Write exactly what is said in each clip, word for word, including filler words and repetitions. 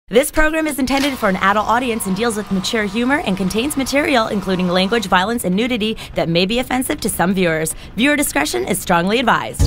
This program is intended for an adult audience and deals with mature humor and contains material including language, violence, and nudity that may be offensive to some viewers. Viewer discretion is strongly advised.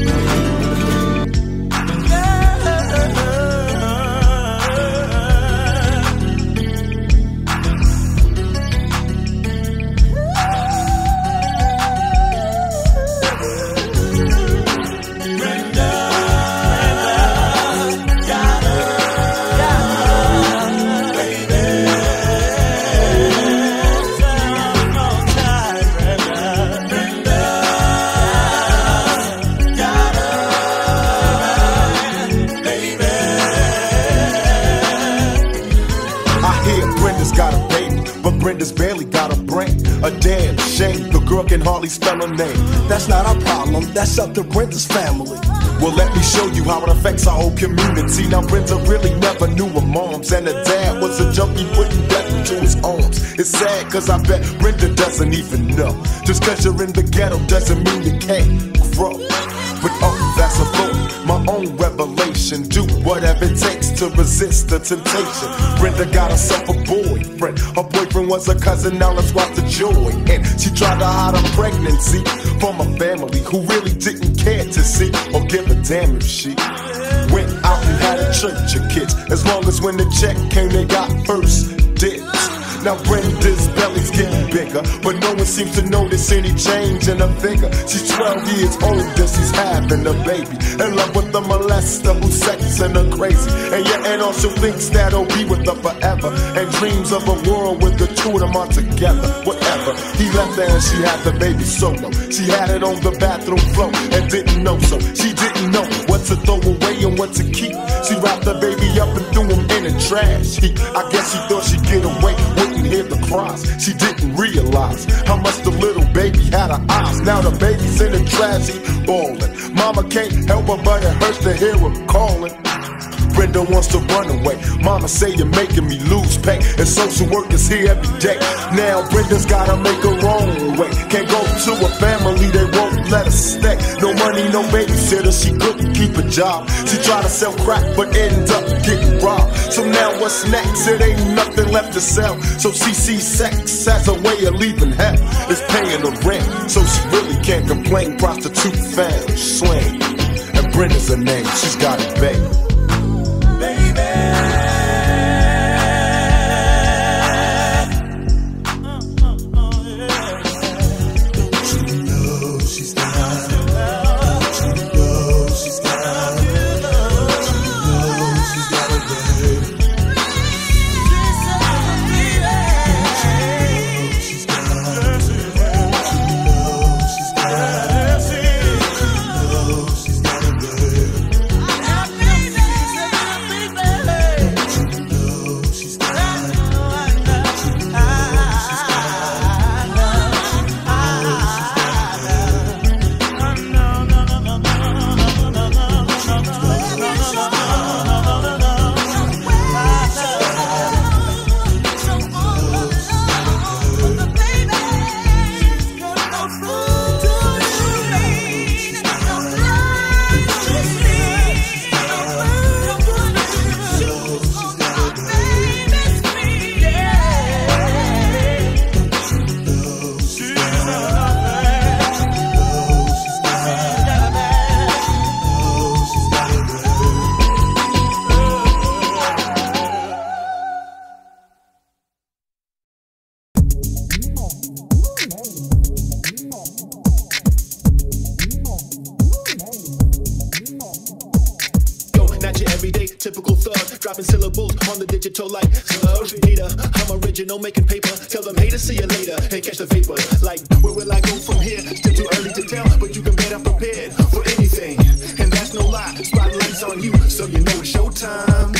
Barely got a brain, a damn shame. The girl can hardly spell her name. That's not our problem, that's up to Brenda's family. Well, let me show you how it affects our whole community. Now, Brenda really never knew her moms, and her dad was a junkie putting death into his arms. It's sad, cause I bet Brenda doesn't even know. Just cause you're in the ghetto doesn't mean you can't grow. But oh, that's a thought, my own revelation. Do whatever it takes to resist the temptation. Brenda got herself a boyfriend. Her boyfriend was a cousin, now let's watch the joy. And she tried to hide her pregnancy from a family who really didn't care to see or give a damn if she went out and had a church of kids. As long as when the check came, they got first dibs. Now Brenda's belly's getting bigger, but no one seems to notice any change in her figure. She's twelve years older, she's having a baby, in love with the molester who's sexing her crazy. And your aunt also thinks that he'll be with her forever, and dreams of a world with the two of them are together. Whatever, he left her and she had the baby solo. She had it on the bathroom floor and didn't know so. She didn't know what to throw away and what to keep. She wrapped the baby up and threw him in the trash heap. I guess she thought she'd get away with hear the cries. She didn't realize how much the little baby had her eyes. Now the baby's in the trash heap bawling. Mama can't help her, but it hurts to hear her calling. Brenda wants to run away. Mama say you're making me lose pay, and social work is here every day. Now Brenda's gotta make her own way. Can't go to a family, they won't let her stay. No money, no babysitter, she couldn't keep a job. She tried to sell crack, but ended up getting robbed. So now what's next? It ain't nothing left to sell. So she sees sex as a way of leaving hell. It's paying the rent, so she really can't complain. Prostitute found, slang, and Brenda's her name. She's got it, baby. Like slow hater, I'm original, making paper. Tell them haters, see you later, and catch the vapor. Like, where will I go from here? Still too early to tell, but you can bet I'm prepared for anything. And that's no lie, spotlight's on you, so you know it's showtime.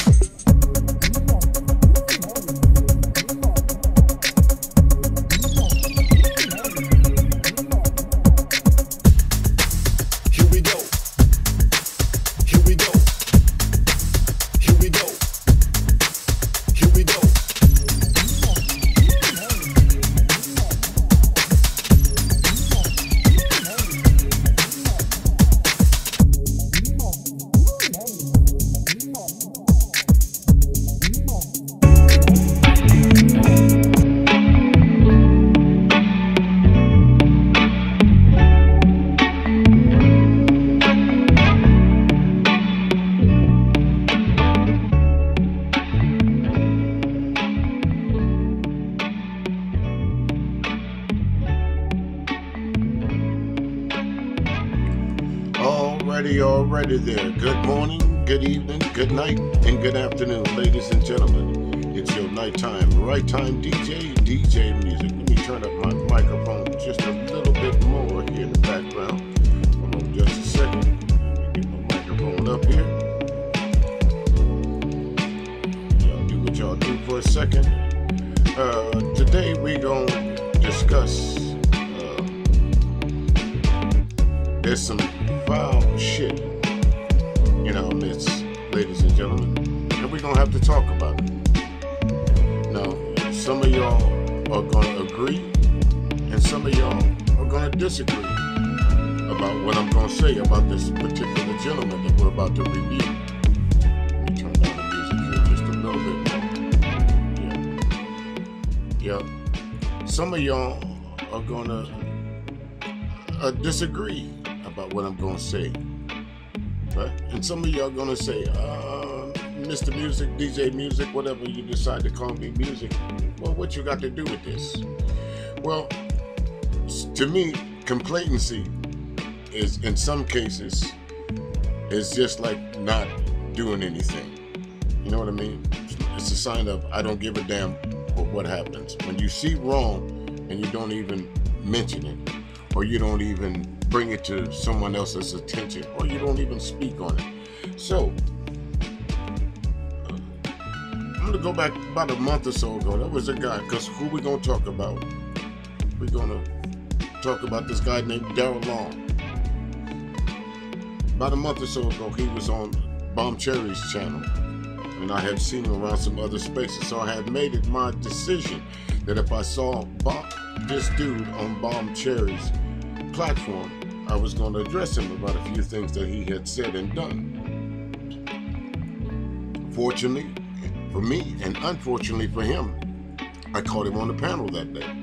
Alrighty, alrighty there. Good morning, good evening, good night, and good afternoon, ladies and gentlemen. It's your nighttime, right time D J, D J music. Let me turn up my microphone just a little bit more here in the background. Hold on just a second. Let me get my microphone up here. Y'all do what y'all do for a second. Uh, today we gonna discuss, uh, there's some foul shit in our midst, ladies and gentlemen, and we're gonna have to talk about it. Now, some of y'all are gonna agree, and some of y'all are gonna disagree about what I'm gonna say about this particular gentleman that we're about to review. Let me turn down the music here just a little bit more. Yeah. Yeah. Some of y'all are gonna uh, disagree about what I'm gonna say, right? And some of y'all gonna say, uh, Mister Music, D J Music, whatever you decide to call me, music. Well, what you got to do with this? Well, to me, complacency is, in some cases, is just like not doing anything. You know what I mean? It's a sign of I don't give a damn for what happens. When you see wrong and you don't even mention it, or you don't even bring it to someone else's attention, or you don't even speak on it. So, uh, I'm gonna go back about a month or so ago. There was a guy, because who we gonna talk about? We're gonna talk about this guy named Daryl Long. About a month or so ago, he was on Bomb Cherry's channel, and I had seen him around some other spaces, so I had made it my decision that if I saw Bomb, this dude on Bomb Cherry's platform, I was going to address him about a few things that he had said and done. Fortunately for me, and unfortunately for him, I caught him on the panel that day.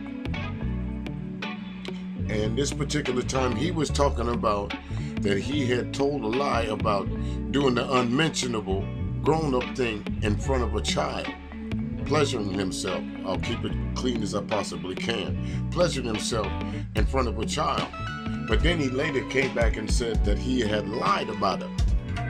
And this particular time, he was talking about that he had told a lie about doing the unmentionable grown-up thing in front of a child, pleasuring himself. I'll keep it clean as I possibly can. Pleasuring himself in front of a child. But then he later came back and said that he had lied about it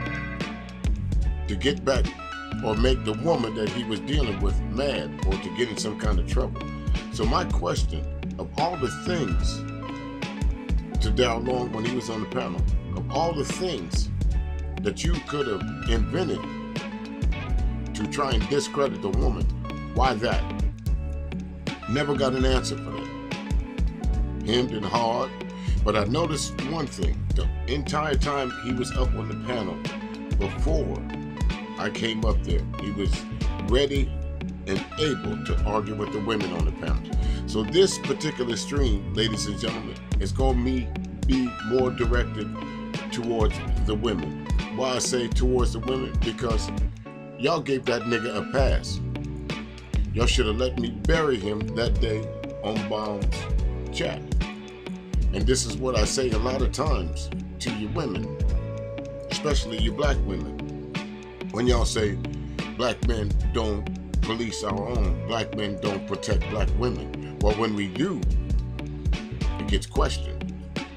to get back or make the woman that he was dealing with mad or to get in some kind of trouble. So my question, of all the things to Daryl Long when he was on the panel, of all the things that you could have invented to try and discredit the woman, why that? Never got an answer for that. Hemmed and hard. But I noticed one thing. The entire time he was up on the panel, before I came up there, he was ready and able to argue with the women on the panel. So this particular stream, ladies and gentlemen, is going to be more directed towards the women. Why I say towards the women? Because y'all gave that nigga a pass. Y'all should have let me bury him that day on Bomb's chat. And this is what I say a lot of times to you women, especially you black women. When y'all say black men don't police our own, black men don't protect black women. Well, when we do, it gets questioned.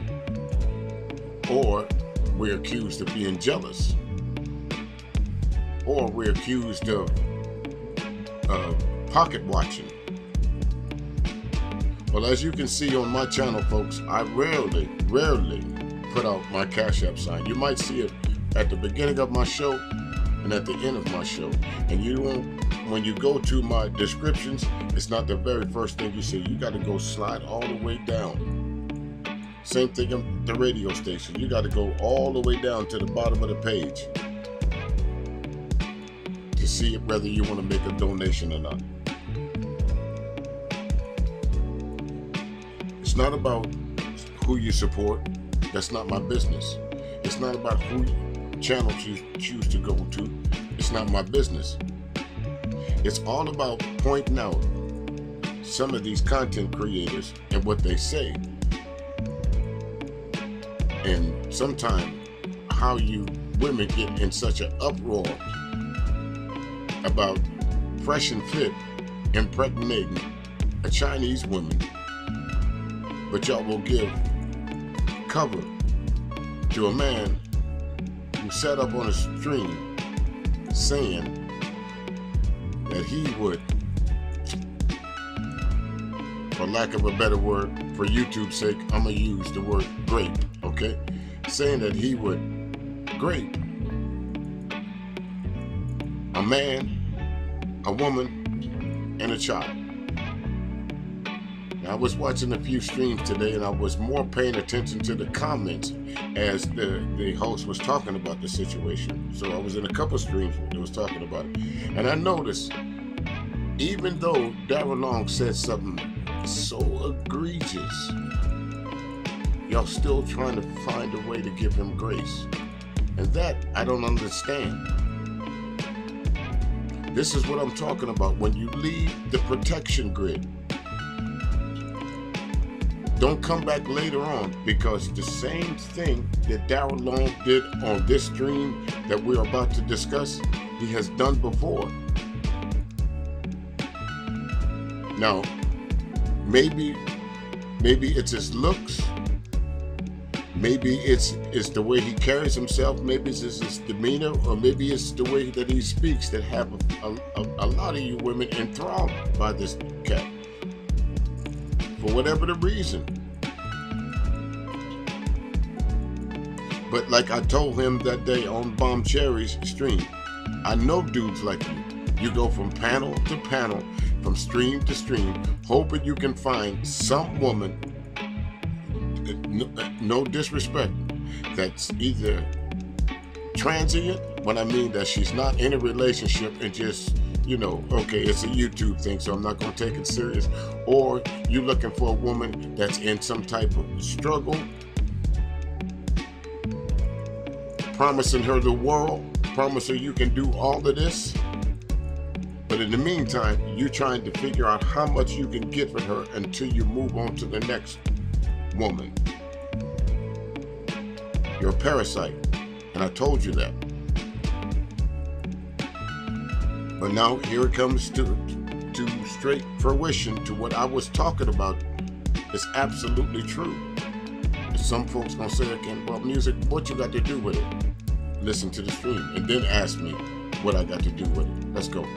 Or we're accused of being jealous. Or we're accused of uh, pocket watching. Well, as you can see on my channel, folks, I rarely, rarely put out my Cash App sign. You might see it at the beginning of my show and at the end of my show. And you won't, when you go to my descriptions, it's not the very first thing you see. You got to go slide all the way down. Same thing at the radio station. You got to go all the way down to the bottom of the page to see whether you want to make a donation or not. It's not about who you support. That's not my business. It's not about who channels you choose to go to. It's not my business. It's all about pointing out some of these content creators and what they say. And sometimes how you women get in such an uproar about fresh and fit impregnating a Chinese woman, but y'all will give cover to a man who sat up on a stream saying that he would, for lack of a better word, for YouTube's sake, I'm gonna use the word grape, okay? Saying that he would grape a man, a woman, and a child. Now, I was watching a few streams today, and I was more paying attention to the comments as the, the host was talking about the situation. So I was in a couple streams when they was talking about it. And I noticed, even though Darryl Long said something so egregious, y'all still trying to find a way to give him grace. And that I don't understand. This is what I'm talking about. When you leave the protection grid, don't come back later on, because the same thing that Darryl Long did on this stream that we're about to discuss, he has done before. Now, maybe, maybe it's his looks, maybe it's, it's the way he carries himself, maybe it's his demeanor, or maybe it's the way that he speaks that have a, a, a lot of you women enthralled by this cat. For whatever the reason. But like I told him that day on Bomb Cherry's stream, I know dudes like you. You go from panel to panel, from stream to stream, hoping you can find some woman, no, no disrespect, that's either transient, when I mean that she's not in a relationship and just, you know, okay, it's a YouTube thing, so I'm not going to take it serious. Or you're looking for a woman that's in some type of struggle, promising her the world, promise her you can do all of this. But in the meantime, you're trying to figure out how much you can get from her until you move on to the next woman. You're a parasite, and I told you that. But now here it comes to, to straight fruition to what I was talking about. It's absolutely true. Some folks gonna say again, well, music, what you got to do with it? Listen to the stream and then ask me what I got to do with it. Let's go.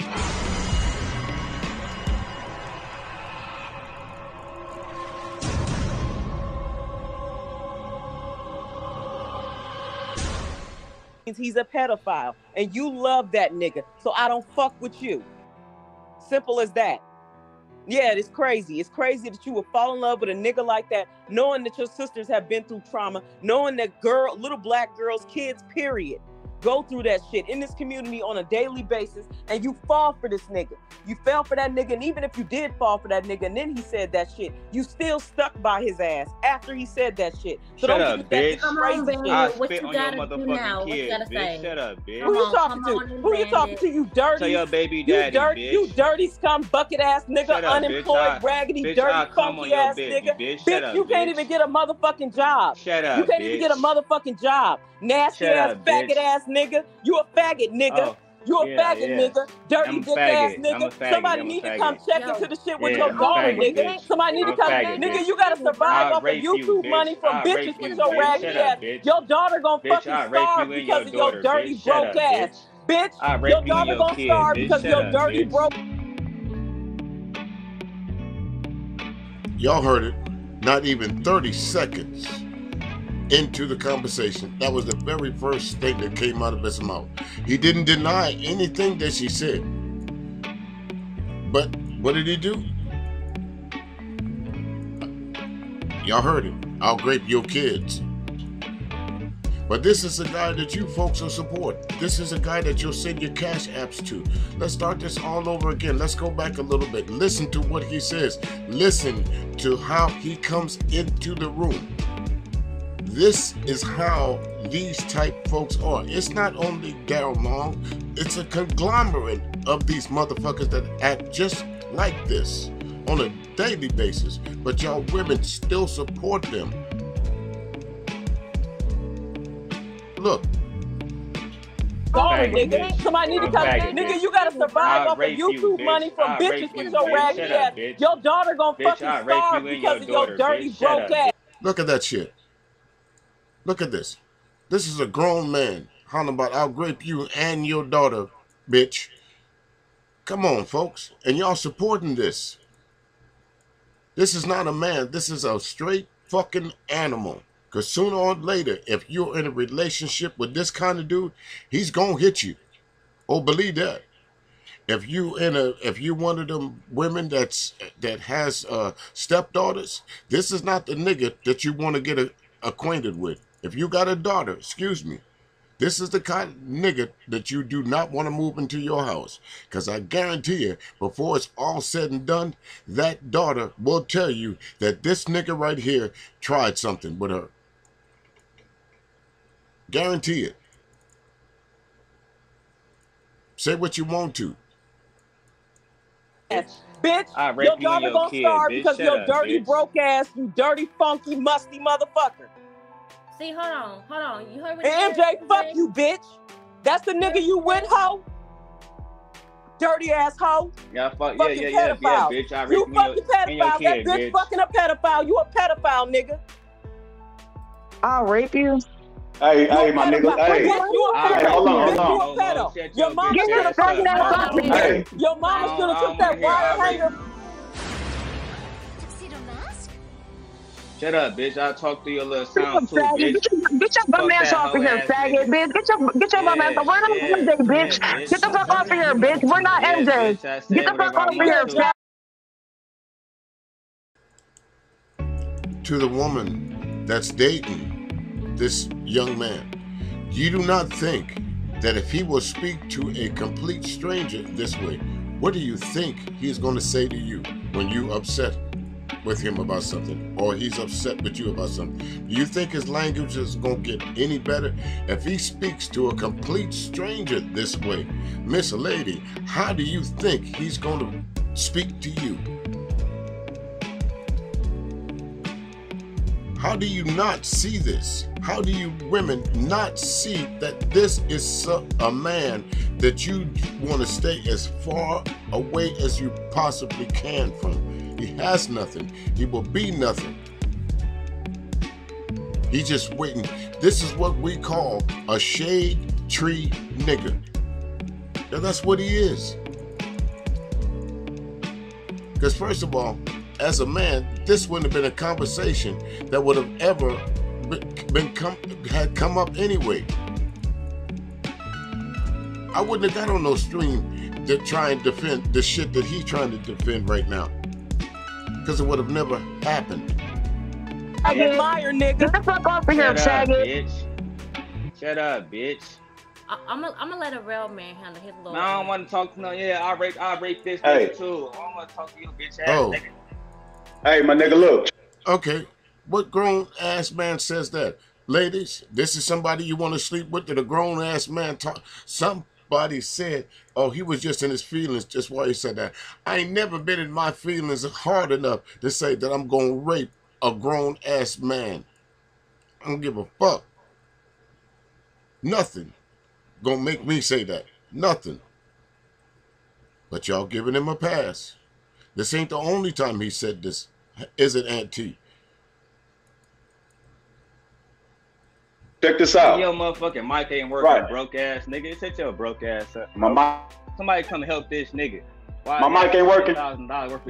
He's a pedophile, and you love that nigga, so I don't fuck with you. Simple as that. Yeah, it's crazy. It's crazy that you would fall in love with a nigga like that, knowing that your sisters have been through trauma, knowing that girl, little black girls, kids, period, go through that shit in this community on a daily basis, and you fall for this nigga. You fell for that nigga, and even if you did fall for that nigga, and then he said that shit, you still stuck by his ass after he said that shit. So Shut don't up, bitch. Come on, baby. I what spit you on your motherfucking kid, bitch. Say? Shut up, bitch. Who you talking to? Who you talking to, you dirty? Tell your baby daddy, you dirty, bitch. You dirty scum bucket ass nigga, Shut up, unemployed, bitch. raggedy, bitch, dirty, funky ass baby, nigga. Bitch, bitch up, you can't bitch. even get a motherfucking job. Shut up, You can't bitch. even get a motherfucking job. Nasty Shut ass up, faggot bitch. ass nigga. You a faggot nigga. Oh. You a Yeah, faggot yeah. nigga, dirty I'm a dick faggot. ass I'm nigga. a faggot. Somebody I'm a need to faggot. come check Yo. into the shit with Yeah, your I'm a daughter, faggot, nigga. bitch. Somebody need I'm to a come, faggot, nigga. bitch. You gotta survive I'll off of rape you, YouTube bitch. money from I'll bitches rape with you, your bitch. raggedy Shut up, ass. bitch. Your daughter gonna Bitch, fucking I'll rape starve you and because your of your daughter, dirty bitch. Shut broke up, ass, bitch. I'll rape Your you and daughter your gonna kid, starve bitch. because of Shut your up, dirty bitch. broke. Y'all heard it. Not even thirty seconds into the conversation, that was the very first thing that came out of his mouth. He didn't deny anything that she said. But what did he do? Y'all heard it. I'll grape your kids. But this is a guy that you folks will support. This is a guy that you'll send your cash apps to. Let's start this all over again. Let's go back a little bit. Listen to what he says. Listen to how he comes into the room. This is how these type folks are. It's not only Darryl Long, it's a conglomerate of these motherfuckers that act just like this on a daily basis. But y'all women still support them. Look. Daughter, Faggot, nigga. bitch. Somebody need to I'm come. faggot, Nigga, bitch. you gotta survive I'll off of rape you, YouTube bitch. money from I'll bitches rape with you, your bitch. raggedy Shut ass. up, bitch. Your daughter gonna Bitch, fucking I'll rape you starve and because your of your daughter, dirty bitch. Shut broke up, ass. Look at that shit. Look at this. This is a grown man hollering about I'll grape you and your daughter, bitch. Come on, folks. And y'all supporting this. This is not a man. This is a straight fucking animal. Because sooner or later, if you're in a relationship with this kind of dude, he's going to hit you. Oh, believe that. If you in a, if you one of them women that's that has uh, stepdaughters, this is not the nigga that you want to get a, acquainted with. If you got a daughter, excuse me, this is the kind of nigga that you do not want to move into your house. Because I guarantee you, before it's all said and done, that daughter will tell you that this nigga right here tried something with her. Guarantee it. Say what you want to. Bitch, I rape your you and daughter your gonna kid, starve bitch. because Shut your up, dirty, bitch. broke ass, you dirty, funky, musty motherfucker. See, hold on, hold on. You heard what And he M J, said, fuck you, bitch. That's the nigga you with, hoe? Dirty ass hoe. Yeah, fuck, yeah, Fucking yeah, yeah, yeah, pedophile. bitch. I rape You you and fucking your, and your pedophile. That kid, bitch bitch. fucking a pedophile. You a pedophile, nigga. I'll rape you. Hey, You hey, a my nigga. pedophile. Hey, Bitch, you a Hey, hey, pedo. hold on, Bitch, hold you on. a pedo. Shut Your your mama bitch should Get have your took faggot ass that. off of Hey. here. Your mama I should don't- have I took don't that wanna hear wire I rape- hanger. Tuxedo mask? Shut up, bitch. I'll talk through your little Get your sound too, faggot. bitch. Get your, get your bum Fuck ass that off of here, hoe-ass faggot, nigga. bitch. Get your get your bum ass Yeah, off. We're not yeah, M J, bitch. yeah, bitch. Get the fuck off of here, bitch. We're not Yeah, M J. bitch, I said Get the fuck whatever I off of want here, to. faggot. To the woman that's dating this young man, you do not think that if he will speak to a complete stranger this way, what do you think he's going to say to you when you upset with him about something, or he's upset with you about something? Do you think his language is going to get any better if he speaks to a complete stranger this way? Miss Lady, how do you think he's going to speak to you? How do you not see this? How do you women not see that this is so, a man that you want to stay as far away as you possibly can from? He has nothing. He will be nothing. He's just waiting. This is what we call a shade tree nigga. Now that's what he is. Because first of all, as a man, this wouldn't have been a conversation that would have ever been, been come, had come up anyway. I wouldn't have got on no stream to try and defend the shit that he's trying to defend right now, because it would have never happened. I admire, nigga. Get the fuck off of here, Shut up, faggot. bitch. Shut up, bitch. I, I'm gonna I'm let a real man handle his little. No, I don't want to talk to no. Yeah, I rape, I rape this Hey. nigga too. I don't want to talk to you, bitch ass Oh. nigga. Hey, my nigga, look. Okay, what grown ass man says that? Ladies, this is somebody you want to sleep with? That a grown ass man talk? Somebody said, oh, he was just in his feelings. Just why he said that. I ain't never been in my feelings hard enough to say that I'm gonna rape a grown ass man. I don't give a fuck. Nothing gonna make me say that. Nothing. But y'all giving him a pass. This ain't the only time he said this, is it, Auntie? Check this out. Your motherfucking mic ain't working, Right. broke ass nigga. Set your broke ass up. My mic, Somebody come help this nigga. Why My mic ain't working. Thousand dollars worth of.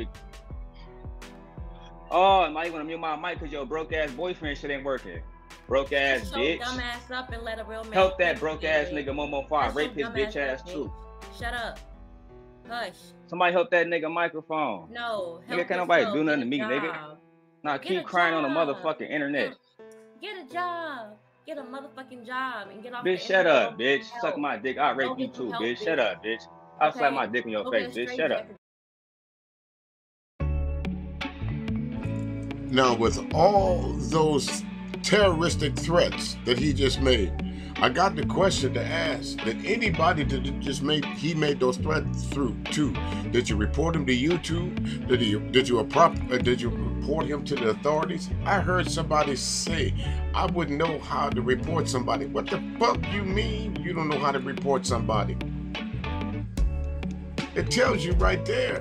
Oh, now you wanna mute my mic because your broke ass boyfriend shit ain't working. Broke ass Shut bitch. your dumb ass up and let a real man. Help that handle broke it. ass nigga Momo Fire Shut rape his your dumb bitch ass up, too. bitch. Shut up. Hush. Somebody help that nigga microphone. No. Nigga, help can't nobody yourself. do nothing Get to me, a nigga. job. Nah, Get keep a crying on the job. motherfucking internet. Get a job. Get a motherfucking job and get off Bitch, the shut internet. up, Go bitch. get some Suck help. my dick. I'll Go rape you get some too, help, bitch. Shut up, bitch. I'll slap Okay? my dick in your Go face, get a bitch. straight Shut up. jacket. Now, with all those terroristic threats that he just made, I got the question to ask: did anybody that just made he made those threats through to? Did you report him to YouTube? Did you did you a prop? Uh, did you report him to the authorities? I heard somebody say, "I wouldn't know how to report somebody." What the fuck you mean? You don't know how to report somebody? It tells you right there.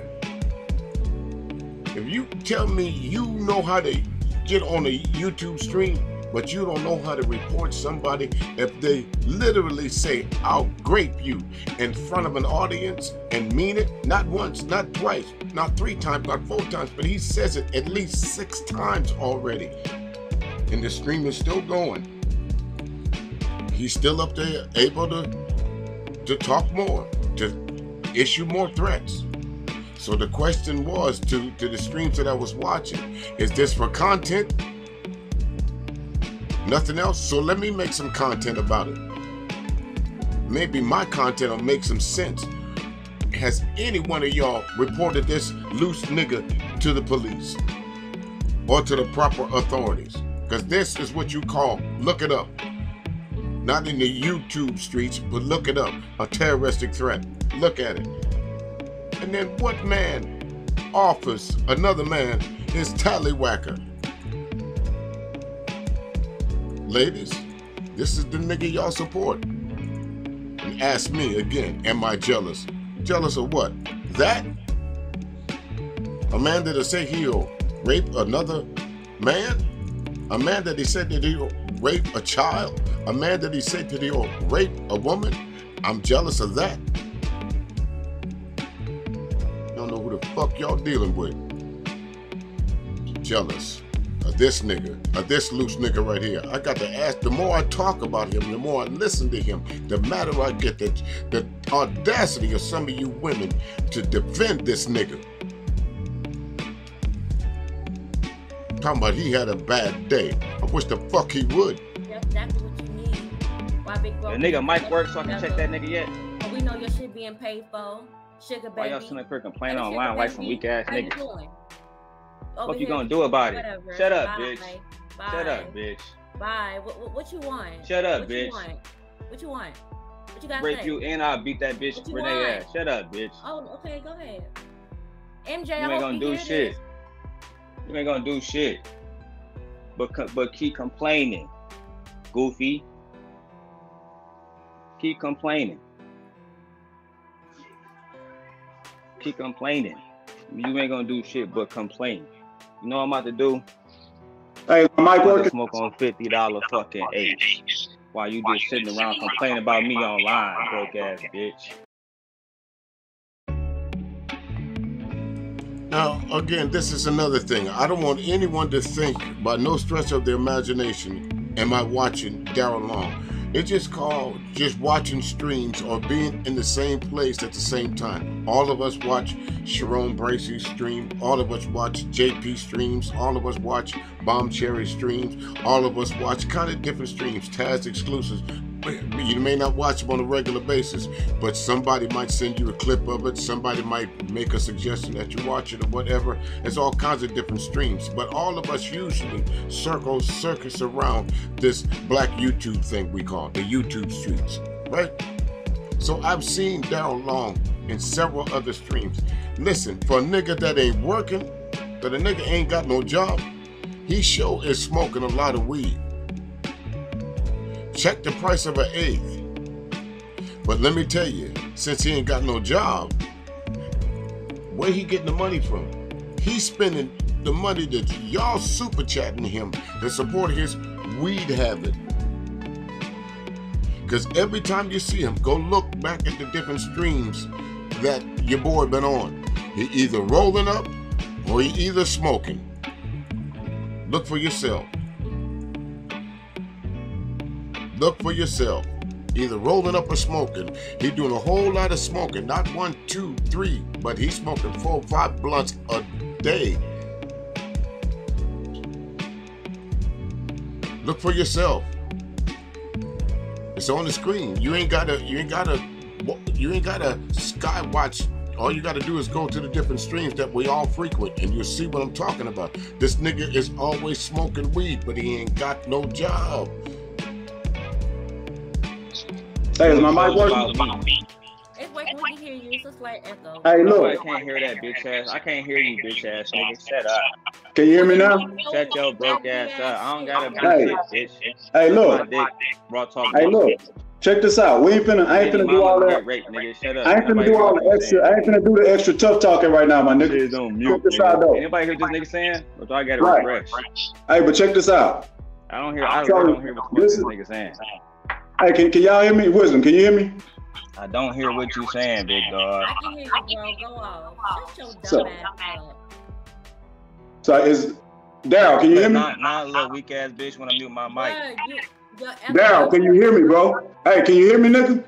If you tell me you know how to get on a YouTube stream But you don't know how to report somebody if they literally say, I'll grape you in front of an audience and mean it, not once, not twice, not three times, not four times, but he says it at least six times already. And the stream is still going. He's still up there able to, to talk more, to issue more threats. So the question was to, to the streams that I was watching, is this for content? Nothing else? So let me make some content about it. Maybe my content will make some sense. Has any one of y'all reported this loose nigga to the police or to the proper authorities? Because this is what you call, look it up. Not in the YouTube streets, but look it up. A terroristic threat. Look at it. And then what man offers another man his tallywhacker? Ladies, this is the nigga y'all support. And ask me again, am I jealous? Jealous of what? That? A man that'll say he'll rape another man? A man that he said that he'll rape a child? A man that he said that he'll rape a woman? I'm jealous of that. Don't know who the fuck y'all dealing with. Jealous of this nigga, of this loose nigga right here. I got to ask, the more I talk about him, the more I listen to him, the madder I get. The, the audacity of some of you women to defend this nigga. Talking about he had a bad day. I wish the fuck he would. That's exactly what you need. Why big bro? The nigga mic work so I can check that nigga yet? Oh, we know your shit being paid for. Sugar baby. Why y'all sitting up here complaining online like some weak ass niggas? What you here, gonna do about whatever. it? Shut up, Bye. bitch. Bye. Shut up, bitch. Bye. What, what, what you want? Shut up, what bitch. You want? What you want? What you got? Rape you and I'll beat that bitch Renee ass. Shut up, bitch. Oh, okay, go ahead. M J, you I ain't hope gonna you do hear shit. this. You ain't gonna do shit. But but keep complaining, goofy. Keep complaining. Keep complaining. You ain't gonna do shit but complain. You know what I'm about to do? Hey, Mike, I'm about to smoke on fifty dollar fucking eight. While you just sitting around complaining about me online, broke ass bitch. Now, again, this is another thing. I don't want anyone to think, by no stretch of their imagination, am I watching Daryl Long. It's just called just watching streams or being in the same place at the same time. All of us watch Sharon Bracey's stream. All of us watch J P streams. All of us watch Bomb Cherry streams. All of us watch kind of different streams, Taz exclusives. You may not watch them on a regular basis, but somebody might send you a clip of it. Somebody might make a suggestion that you watch it or whatever. There's all kinds of different streams, but all of us usually circle, circus around this black YouTube thing we call the YouTube streets, right? So I've seen Daryl Long in several other streams. Listen, for a nigga that ain't working, that a nigga ain't got no job, he sure is smoking a lot of weed. Check the price of an eighth. But let me tell you, since he ain't got no job, where he getting the money from? He's spending the money that y'all super chatting him to support his weed habit. Because every time you see him, go look back at the different streams that your boy been on. He either rolling up or he either smoking. Look for yourself. Look for yourself. Either rolling up or smoking. He doing a whole lot of smoking. Not one, two, three, but he's smoking four, five blunts a day. Look for yourself. It's on the screen. You ain't gotta, you ain't gotta, you ain't gotta sky watch. All you gotta do is go to the different streams that we all frequent and you'll see what I'm talking about. This nigga is always smoking weed, but he ain't got no job. Hey, is my mic working? It's working. We can hear you. It's a slight echo. Hey, look. I can't hear that bitch ass. I can't hear you, bitch ass nigga. Shut up. Can you hear me now? Shut your broke ass up. I don't gotta do Hey. shit, bitch. Hey, look. My dick, raw talk. Hey, look. Check this out. We ain't finna. I ain't finna do all that. Rape, nigga. Shut up. I ain't finna do all the extra. I ain't finna do the extra tough talking right now, my nigga. Shit on mute, Check this out, though. Anybody hear this nigga saying? Or do I gotta Right. refresh? Hey, but check this out. I don't hear. I So, really don't hear what this nigga saying. Hey, can, can y'all hear me? Wisdom, can you hear me? I don't hear what you saying, big dog. I can hear you, bro. Go off. Shut your dumb So- ass up. So is Daryl, can you hear me? Not, not a little weak ass bitch when I mute my mic. Bruh, you, your Daryl, can you hear me, bro? Hey, can you hear me, nigga?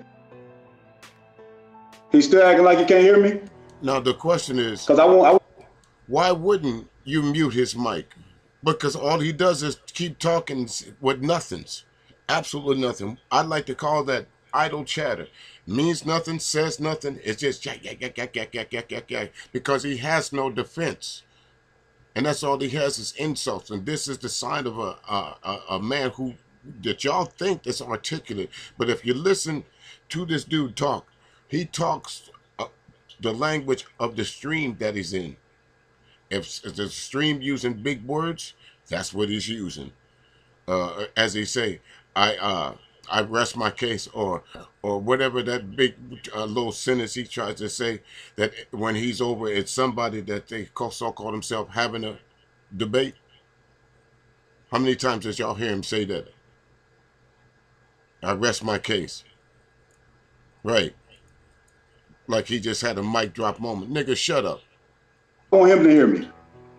He still acting like he can't hear me? Now the question is, Cause I won't. I, why wouldn't you mute his mic? Because all he does is keep talking with nothings. Absolutely nothing. I'd like to call that idle chatter. Means nothing, says nothing. It's just yak, yak, yak, yak, yak, yak, yak, yak, yak. Because he has no defense. And that's all he has is insults. And this is the sign of a, a, a, a man who, that y'all think is articulate. But if you listen to this dude talk, he talks uh, the language of the stream that he's in. If, if the stream using big words, that's what he's using. Uh, as he say, I uh, I rest my case, or or whatever that big uh, little sentence he tries to say, that when he's over, it's somebody that they call, so-called himself having a debate. How many times did y'all hear him say that? I rest my case. Right. Like he just had a mic drop moment. Nigga, shut up. I want him to hear me.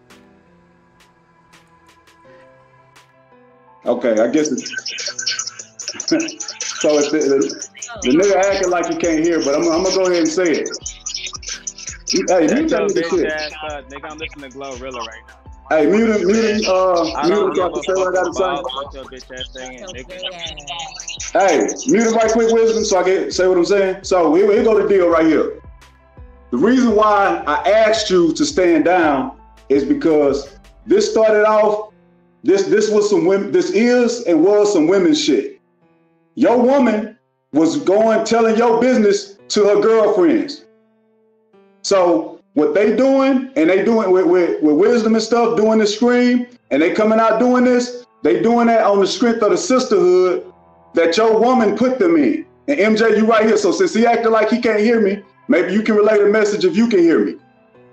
Okay, I guess it's so it's the, the, the nigga acting like he can't hear, but I'm, I'm gonna go ahead and say it. Hey, Shut mute your that nigga bitch shit. ass up, nigga. I'm listening to Glorilla right now. Hey, mute him, mute him, uh, I mute him don't so I give can a say what I gotta fuck say. about what your bitch ass saying, nigga. Hey, mute him right quick, Wisdom, so I can say what I'm saying. So here, here go the deal right here. The reason why I asked you to stand down is because this started off, this this was some women, this is and was some women's shit. Your woman was going, telling your business to her girlfriends. So what they doing, and they doing with, with, with Wisdom and stuff, doing the scream, and they coming out doing this, they doing that on the strength of the sisterhood that your woman put them in. And M J, you right here. So since he acting like he can't hear me, maybe you can relay the message if you can hear me.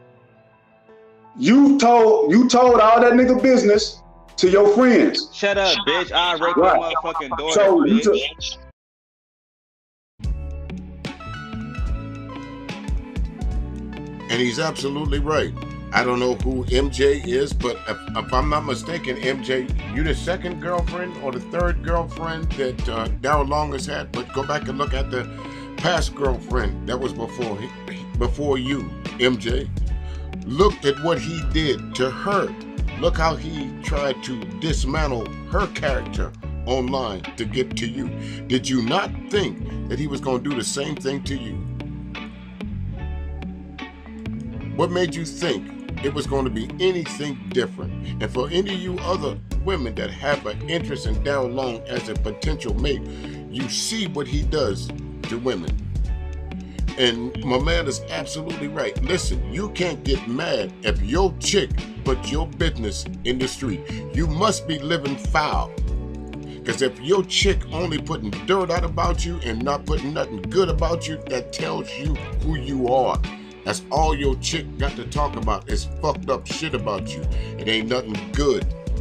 You told you told all that nigga business to your friends. Shut up, bitch. I rape Right. your motherfucking daughter, So you bitch. took- And he's absolutely right. I don't know who M J is, but if, if I'm not mistaken, M J, you the second girlfriend or the third girlfriend that uh, Daryl Long has had. But go back and look at the past girlfriend that was before he, before you, M J. Look at what he did to her. Look how he tried to dismantle her character online to get to you. Did you not think that he was going to do the same thing to you? What made you think it was going to be anything different? And for any of you other women that have an interest in Daryl Long as a potential mate, you see what he does to women. And my man is absolutely right. Listen, you can't get mad if your chick put your business in the street. You must be living foul. Because if your chick only putting dirt out about you and not putting nothing good about you, that tells you who you are. That's all your chick got to talk about is fucked up shit about you. It ain't nothing good.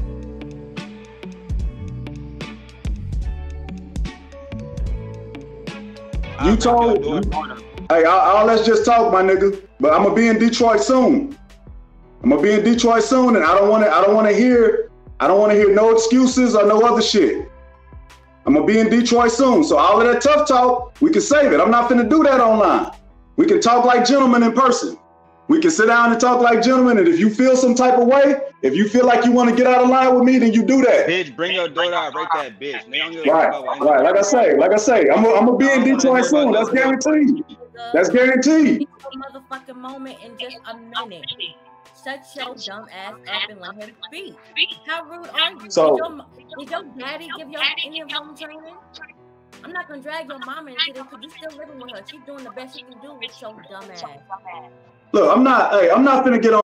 You told, hey, all, all let's just talk, my nigga. But I'm gonna be in Detroit soon. I'm gonna be in Detroit soon, and I don't want to. I don't want to hear. I don't want to hear no excuses or no other shit. I'm gonna be in Detroit soon, so all of that tough talk, we can save it. I'm not finna do that online. We can talk like gentlemen in person. We can sit down and talk like gentlemen, and if you feel some type of way, if you feel like you want to get out of line with me, then you do that. Bitch, bring your daughter out, rape that bitch. Nigga, Right, right. Like I say, like I say, I'm gonna I'm be in Detroit soon. That's guaranteed. That's guaranteed. Take a motherfucking moment in just a minute. Shut your dumb ass up and let him speak. How rude are you? So- did, your, did your daddy give you any of home training? I'm not gonna drag your mama into this because you still living with her. She's doing the best she can do with your dumb ass. Look, I'm not. Hey, I'm not finna get on.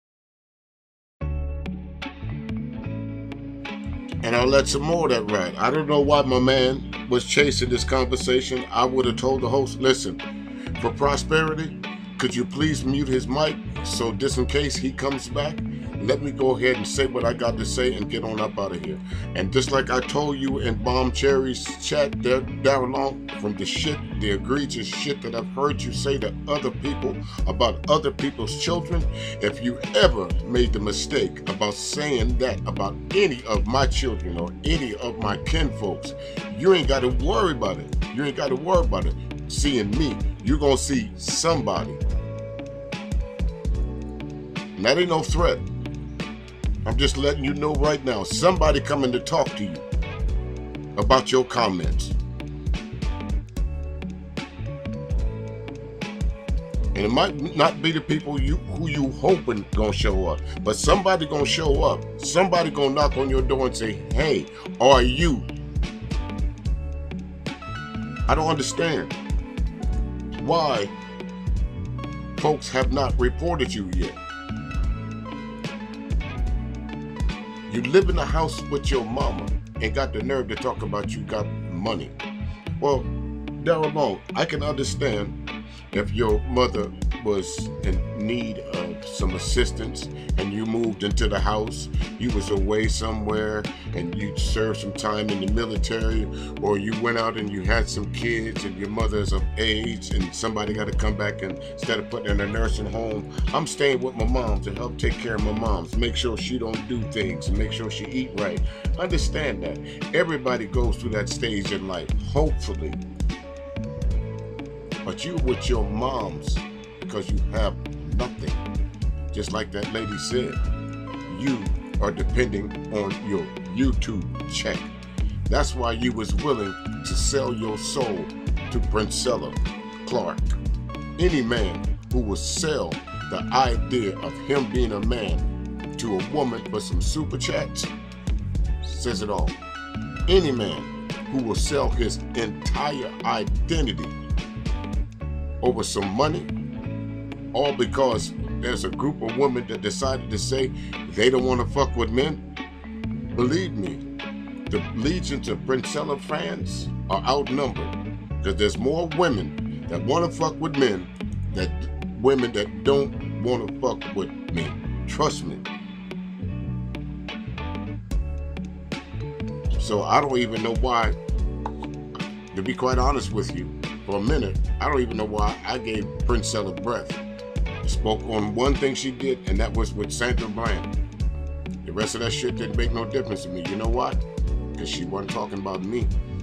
And I'll let some more of that ride. I don't know why my man was chasing this conversation. I would have told the host, listen, for prosperity, could you please mute his mic so just in case he comes back, let me go ahead and say what I got to say and get on up out of here. And just like I told you in Bomb Cherry's chat there, down along, from the shit, the egregious shit that I've heard you say to other people about other people's children, if you ever made the mistake about saying that about any of my children or any of my kinfolks, you ain't got to worry about it. You ain't got to worry about it. Seeing me, you're going to see somebody. And that ain't no threat. I'm just letting you know right now, somebody coming to talk to you about your comments. And it might not be the people you who you hoping gonna show up, but somebody gonna show up. Somebody gonna knock on your door and say, hey, are you? I don't understand why folks have not reported you yet. You live in a house with your mama and got the nerve to talk about you got money. Well, Darrell, I can understand if your mother was in need of some assistance and you moved into the house, you was away somewhere and you served some time in the military, or you went out and you had some kids and your mother's of age and somebody got to come back, and instead of putting her in a nursing home, I'm staying with my mom to help take care of my moms, make sure she don't do things and make sure she eat right. Understand that. Everybody goes through that stage in life, hopefully. But you with your moms because you have nothing. Just like that lady said, you are depending on your YouTube check. That's why you was willing to sell your soul to Princella Clark. Any man who will sell the idea of him being a man to a woman for some super chats says it all. Any man who will sell his entire identity over some money, all because there's a group of women that decided to say they don't want to fuck with men. Believe me, the legions of Princella fans are outnumbered, because there's more women that want to fuck with men than women that don't want to fuck with men. Trust me. So I don't even know why, to be quite honest with you, for a minute, I don't even know why I gave Princella breath. I spoke on one thing she did, and that was with Sandra Bland. The rest of that shit didn't make no difference to me. You know why? Because she wasn't talking about me.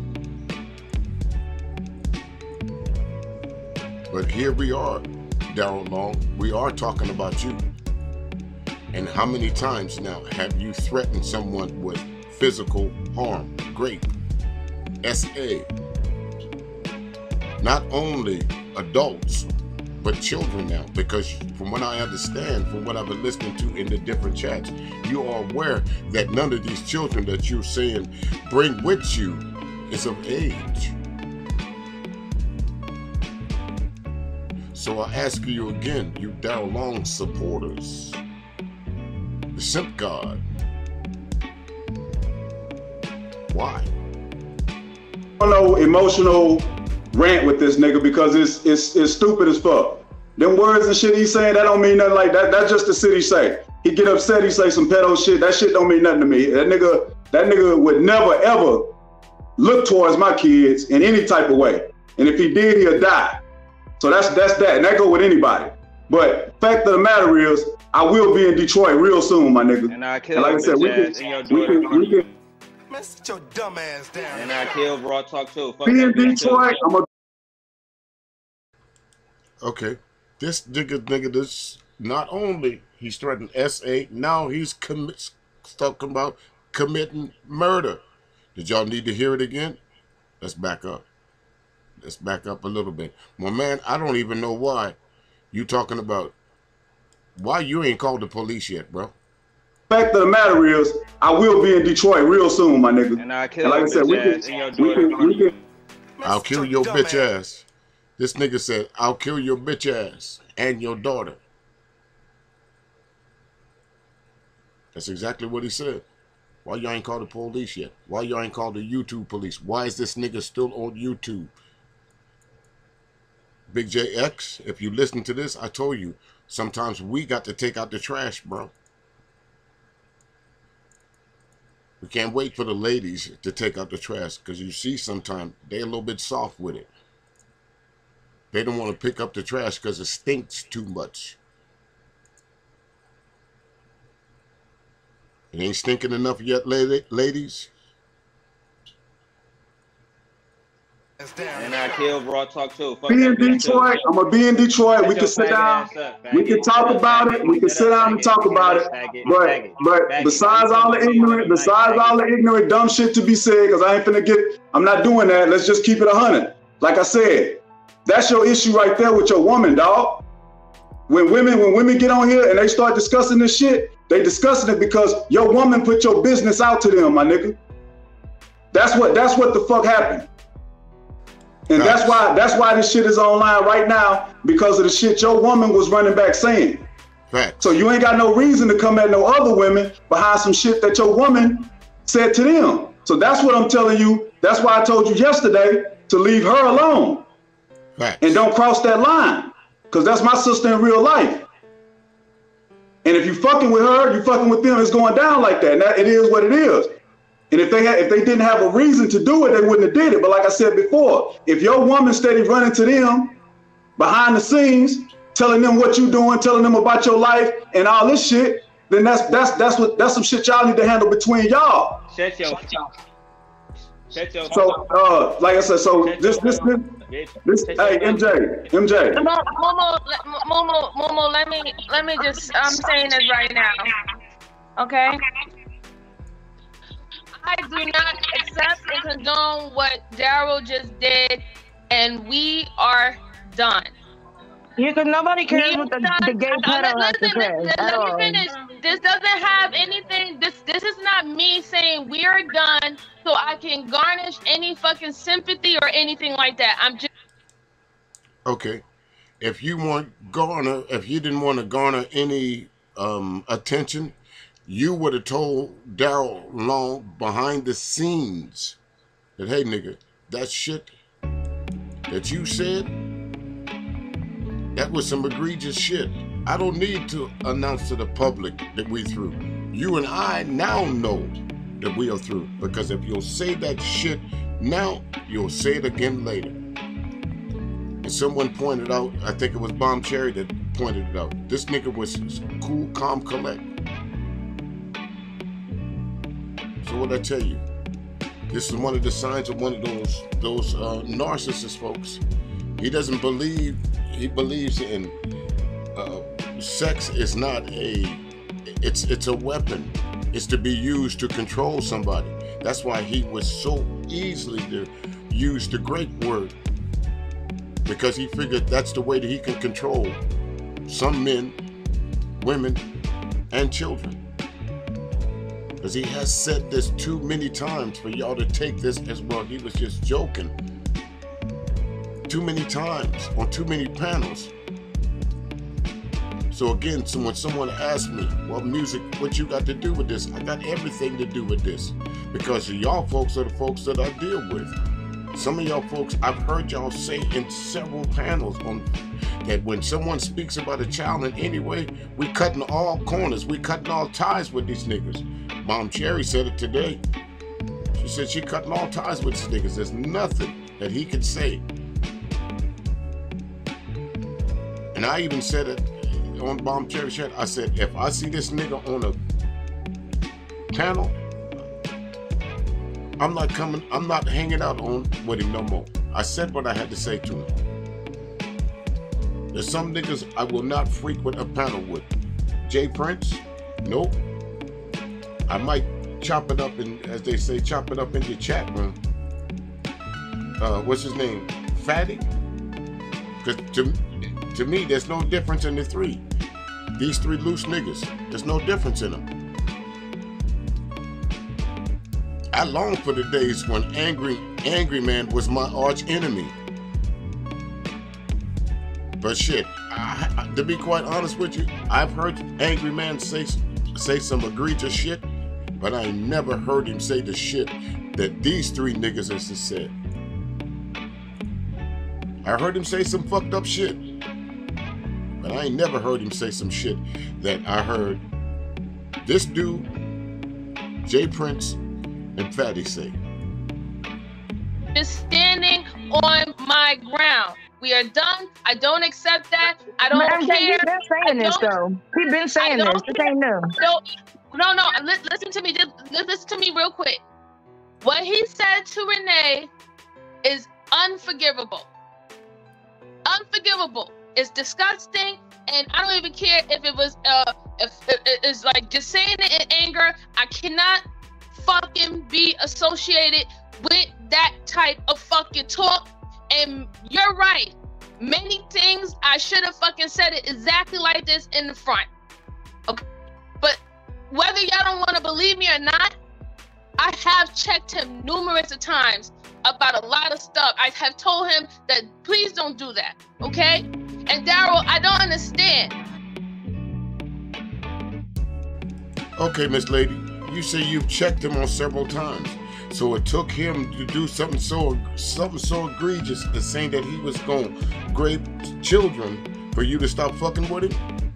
But here we are, Darrell Long. We are talking about you. And how many times now have you threatened someone with physical harm, grape, S A? Not only adults, but children now, because from what I understand, from what I've been listening to in the different chats, you are aware that none of these children that you're saying bring with you is of age. So I ask you again, you Darrell Long supporters, the Simp God, why? I don't know, emotional rant with this nigga because it's it's it's stupid as fuck. Them words and shit he's saying, that don't mean nothing. Like that. That's just the shit he say. He get upset, he say some pedo shit. That shit don't mean nothing to me. That nigga, that nigga would never ever look towards my kids in any type of way. And if he did, he'll die. So that's that's that. And that go with anybody. But fact of the matter is, I will be in Detroit real soon, my nigga. And I kill and like I said, we can, we can, we can Man, sit your dumb ass down. And I kill Raw Talk too. Fuck be in that bitch Detroit. too. I'm a Okay, this nigga, nigga, this not only he's threatened S A, now he's commit, talking about committing murder. Did y'all need to hear it again? Let's back up. Let's back up a little bit. Well, man, I don't even know why you talking about why you ain't called the police yet, bro. Fact of the matter is, I will be in Detroit real soon, my nigga. And I kill and like I said, we can, we can, we can. I'll kill your bitch ass. This nigga said, I'll kill your bitch ass and your daughter. That's exactly what he said. Why y'all ain't called the police yet? Why y'all ain't called the YouTube police? Why is this nigga still on YouTube? Big J X, if you listen to this, I told you, sometimes we got to take out the trash, bro. We can't wait for the ladies to take out the trash, because you see sometimes they're a little bit soft with it. They don't want to pick up the trash because it stinks too much. It ain't stinking enough yet, ladies. And I kill raw talk too. Fuck be in that, Detroit. I'm gonna be in Detroit. Shut We your can sit faggot down. ass up, We faggot. can talk Shut up, about faggot. it. We can Shut sit up, down and faggot. talk Shut about up, it. faggot. But Faggot. but Faggot. besides all the ignorant, besides all the ignorant dumb shit to be said, because I ain't finna get. I'm not doing that. Let's just keep it a hundred. Like I said, that's your issue right there with your woman, dog. When women when women get on here and they start discussing this shit, they discussing it because your woman put your business out to them, my nigga. That's what that's what the fuck happened. And Facts. that's why that's why this shit is online right now, because of the shit your woman was running back saying. Facts. So you ain't got no reason to come at no other women behind some shit that your woman said to them. So that's what I'm telling you. That's why I told you yesterday to leave her alone. Facts. And don't cross that line, because that's my sister in real life. And if you fucking with her, you fucking with them, it's going down like that. And that, it is what it is. And if they had, if they didn't have a reason to do it, they wouldn't have did it. But like I said before, if your woman steady running to them behind the scenes, telling them what you doing, telling them about your life and all this shit, then that's that's that's what that's some shit y'all need to handle between y'all. Shut your Shut your So uh like I said, so this this this, this hey M J, M J. Momo, Momo, Momo, Momo, let me let me just I'm saying this right now. Okay? I do not accept and condone what Daryl just did, and we are done. Yeah, because nobody cares We what the, done. the gay Uh, pedo has to listen, say. listen, at let all. me finish. This doesn't have anything. This this is not me saying we are done, so I can garnish any fucking sympathy or anything like that. I'm just Okay. If you want garner, if you didn't want to garner any um, attention, you would have told Daryl Long behind the scenes that, hey, nigga, that shit that you said, that was some egregious shit. I don't need to announce to the public that we through. You and I now know that we are through, because if you'll say that shit now, you'll say it again later. And someone pointed out, I think it was Bomb Cherry that pointed it out, this nigga was cool, calm, collect. So what I tell you, this is one of the signs of one of those those uh, narcissist folks. He doesn't believe, he believes in uh, sex is not a, it's it's a weapon. It's to be used to control somebody. That's why he was so easily to use the grape word, because he figured that's the way that he can control some men, women, and children. Because he has said this too many times for y'all to take this as well. He was just joking. Too many times on too many panels. So again, so when someone asks me, well, music, what you got to do with this? I got everything to do with this. Because y'all folks are the folks that I deal with. Some of y'all folks, I've heard y'all say in several panels on that when someone speaks about a child in any way, we cutting all corners, we cutting all ties with these niggas. Mom Cherry said it today. She said she cutting all ties with these niggas. There's nothing that he can say. And I even said it on Bomb Cherry Chat. I said, if I see this nigga on a panel, I'm not coming, I'm not hanging out on with him no more. I said what I had to say to him. There's some niggas I will not frequent a panel with. Jay Prince? Nope. I might chop it up in, as they say, chop it up in the chat room. Uh, what's his name? Fatty? Because to, to me, there's no difference in the three. These three loose niggas, there's no difference in them. I long for the days when Angry Angry Man was my arch enemy. But shit, I, I, to be quite honest with you, I've heard Angry Man say say some egregious shit, but I ain't never heard him say the shit that these three niggas has said. I heard him say some fucked up shit, but I ain't never heard him say some shit that I heard this dude, Jay Prince, And Fatty say. Just standing on my ground. We are done. I don't accept that. I don't Man, care. He's been saying this though. He's been saying this. This ain't new. No, no, no. Li- listen to me. Just listen to me real quick. What he said to Renee is unforgivable. Unforgivable. It's disgusting, and I don't even care if it was uh if, if it's like just saying it in anger. I cannot fucking be associated with that type of fucking talk. And you're right. Many things I should have fucking said it exactly like this in the front. Okay. But whether y'all don't want to believe me or not, I have checked him numerous of times about a lot of stuff. I have told him that please don't do that. Okay? And Daryl, I don't understand. Okay, Miss Lady, you say you've checked him on several times. So it took him to do something so something so egregious as saying that he was going to grape children for you to stop fucking with him?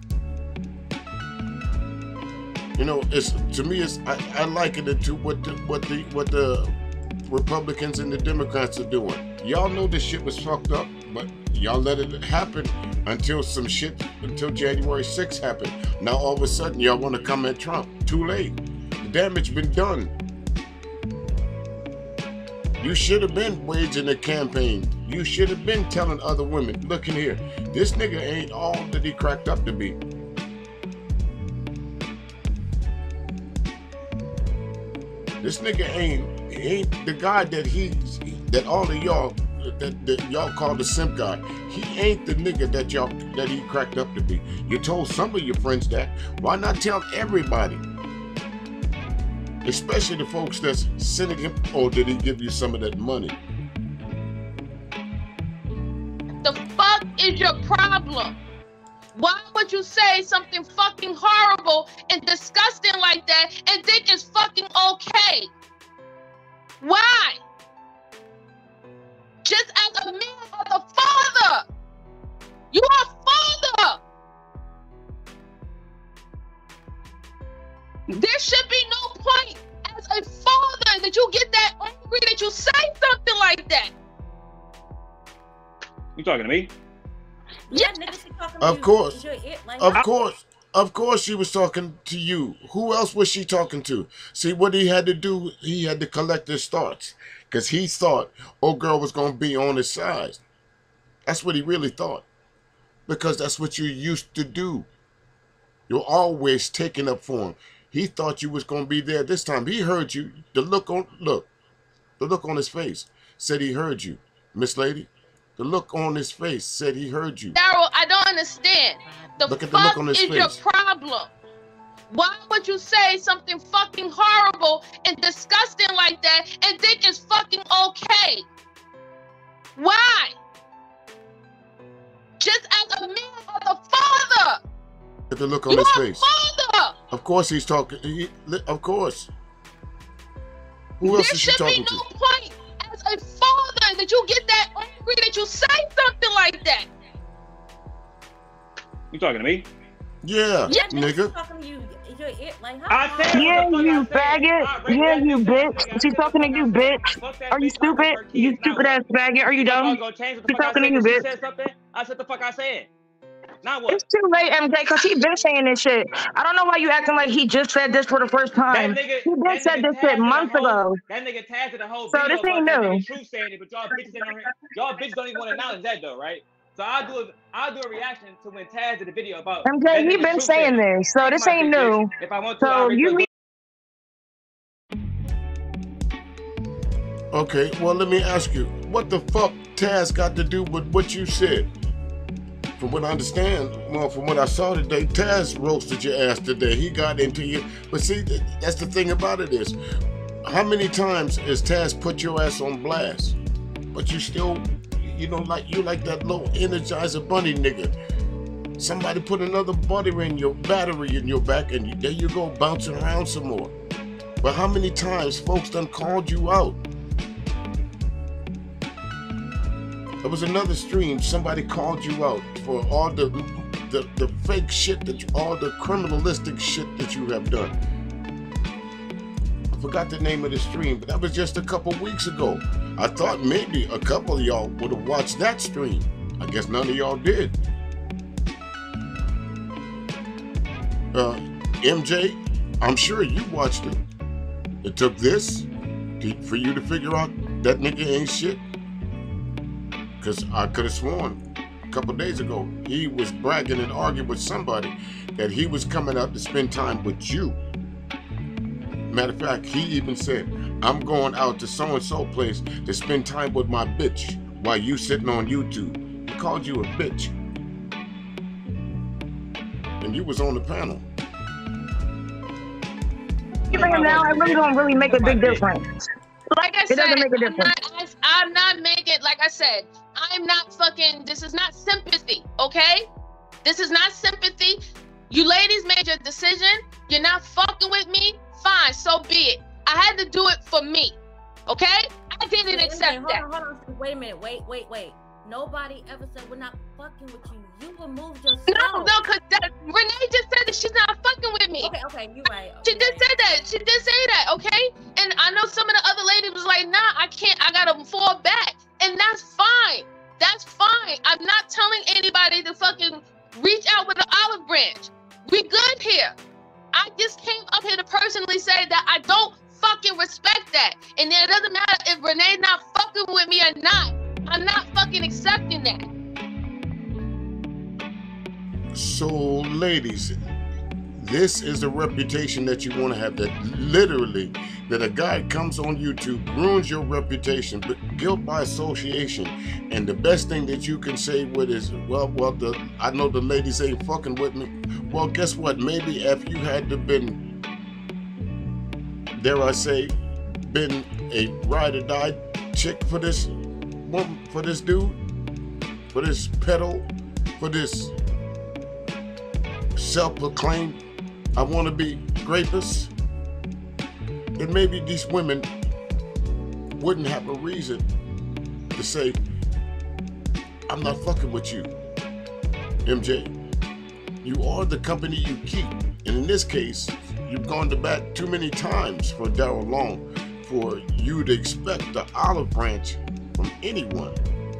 You know, it's to me, it's I, I liken it to what the, what the what the Republicans and the Democrats are doing. Y'all know this shit was fucked up, but y'all let it happen until some shit, until January sixth happened. Now all of a sudden y'all want to come at Trump. Too late. The damage been done. You should have been waging a campaign. You should have been telling other women, look in here, this nigga ain't all that he cracked up to be. This nigga ain't ain't the guy that he's that all of y'all that, that y'all call the simp guy. He ain't the nigga that y'all that he cracked up to be. You told some of your friends that. Why not tell everybody? Especially the folks that's sending him, or did he give you some of that money? The fuck is your problem? Why would you say something fucking horrible and disgusting like that and think it's fucking okay? Why? Just as a man, as a father. You are a father. There should be no point as a father that you get that angry that you say something like that. You talking to me? Yeah, niggas she talking Of to course. you. It, like, Of course. Of course she was talking to you. Who else was she talking to? See, what he had to do, he had to collect his thoughts. Because he thought old girl was going to be on his side. That's what he really thought. Because that's what you used to do. You're always taking up for him. He thought you was going to be there this time. He heard you. The look on, look, the look on his face said he heard you, Miss Lady. The look on his face said he heard you. Daryl, I don't understand. The Look at fuck the look on his is face. your problem? Why would you say something fucking horrible and disgusting like that and think it's fucking okay? Why? Just as a man, as a father. Look at the look on You his are face. father. Of course he's talking. He, of course. Who else There is she should be talking no to? point as a father that you get that angry that you say something like that. You talking to me? Yeah, yeah, nigga. She talking to you. You're it. Like, I how? said Yeah, what the you fuck I said. faggot. I read Yeah, that you bitch. bitch. She talking to you, bitch. Are you stupid? You stupid ass faggot. Are you I was dumb? gonna change what the She fuck I talking to said you, 'cause she bitch. said something. I said the fuck I said. Now what? It's too late, M J, because he been saying this shit. I don't know why you acting like he just said this for the first time. That nigga, He been that said nigga this shit tagged months the whole, ago. That nigga tagged the whole So video this ain't about that new. nigga True saying it, but y'all bitches ain't on here. Y'all bitches don't even want to acknowledge that though, right? So I'll do a, I'll do a reaction to when Taz did the video about M J, that he nigga been True saying saying it. this, so Fuck this my ain't bitch, new. If I want to, So I'll read you the Okay, well, let me ask you, what the fuck Taz got to do with what you said? From what I understand, well, from what I saw today, Taz roasted your ass today. He got into you. But see, that's the thing about it is, how many times has Taz put your ass on blast? But you still, you know, like you like that little Energizer Bunny nigga. Somebody put another battery in your battery in your back, and you, there you go, bouncing around some more. But how many times folks done called you out? There was another stream, somebody called you out for all the the, the fake shit, that you, all the criminalistic shit that you have done. forgot the name of the stream, but that was just a couple weeks ago. I thought maybe a couple of y'all would have watched that stream. I guess none of y'all did. Uh, M J, I'm sure you watched it. It took this to, for you to figure out that nigga ain't shit. Because I could have sworn a couple days ago he was bragging and arguing with somebody that he was coming out to spend time with you. Matter of fact, he even said, I'm going out to so-and-so place to spend time with my bitch while you sitting on YouTube. He called you a bitch. And you was on the panel. Even now, it really don't really make a big difference. Like I it said, doesn't make a I'm difference. not, I'm not making, like I said, I'm not fucking, this is not sympathy, okay? This is not sympathy. You ladies made your decision. You're not fucking with me. Fine, so be it. I had to do it for me, okay? I didn't wait, accept hold that. On, hold on, wait a minute, wait, wait, wait. Nobody ever said we're not fucking with you. You removed yourself. No, no, because Renee just said that she's not fucking with me. Okay, okay, you're right. Okay, she did say that. She did say that, okay? And I know some of the other ladies was like, nah, I can't. I gotta fall back. And that's fine. That's fine. I'm not telling anybody to fucking reach out with an olive branch. We good here. I just came up here to personally say that I don't fucking respect that. And it doesn't matter if Renee's not fucking with me or not. I'm not fucking accepting that. So, ladies, this is the reputation that you want to have, that literally, that a guy comes on YouTube, ruins your reputation, but guilt by association. And the best thing that you can say with is, well, well, the I know the ladies ain't fucking with me. Well, guess what? Maybe if you had to been, dare I say, been a ride or die chick for this woman, for this dude, for this pedo, for this self-proclaimed, I want to be grapist, then maybe these women wouldn't have a reason to say, I'm not fucking with you. M J, you are the company you keep. And in this case, you've gone to bat too many times for Daryl Long for you to expect the olive branch from anyone.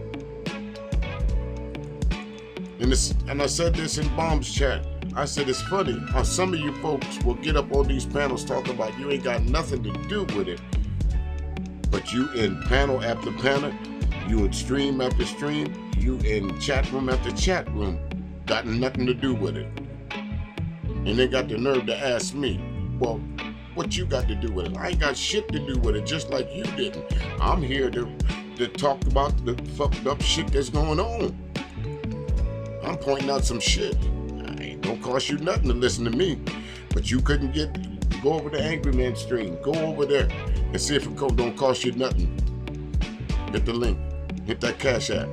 And, this, and I said this in Bomb's chat. I said it's funny how some of you folks will get up on these panels talking about you ain't got nothing to do with it, but you in panel after panel, you in stream after stream, you in chat room after chat room, got nothing to do with it. And they got the nerve to ask me, well, what you got to do with it? I ain't got shit to do with it, just like you didn't. I'm here to, to talk about the fucked up shit that's going on. I'm pointing out some shit. It don't cost you nothing to listen to me, but you couldn't get, go over the Angry Man stream, go over there and see if it don't cost you nothing. Hit the link, hit that Cash App.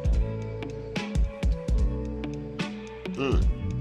Mm.